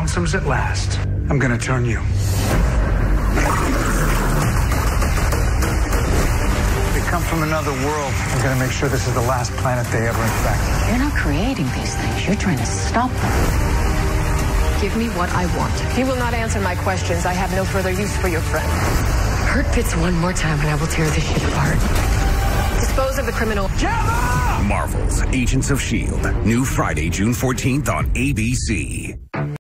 Lonesomes at last. I'm gonna turn you. They come from another world. I'm gonna make sure this is the last planet they ever infect. You're not creating these things. You're trying to stop them. Give me what I want. You will not answer my questions. I have no further use for your friend. Hurt Pitts one more time and I will tear this shit apart. Dispose of the criminal. Marvel's Agents of S.H.I.E.L.D. New Friday, June 14th on ABC.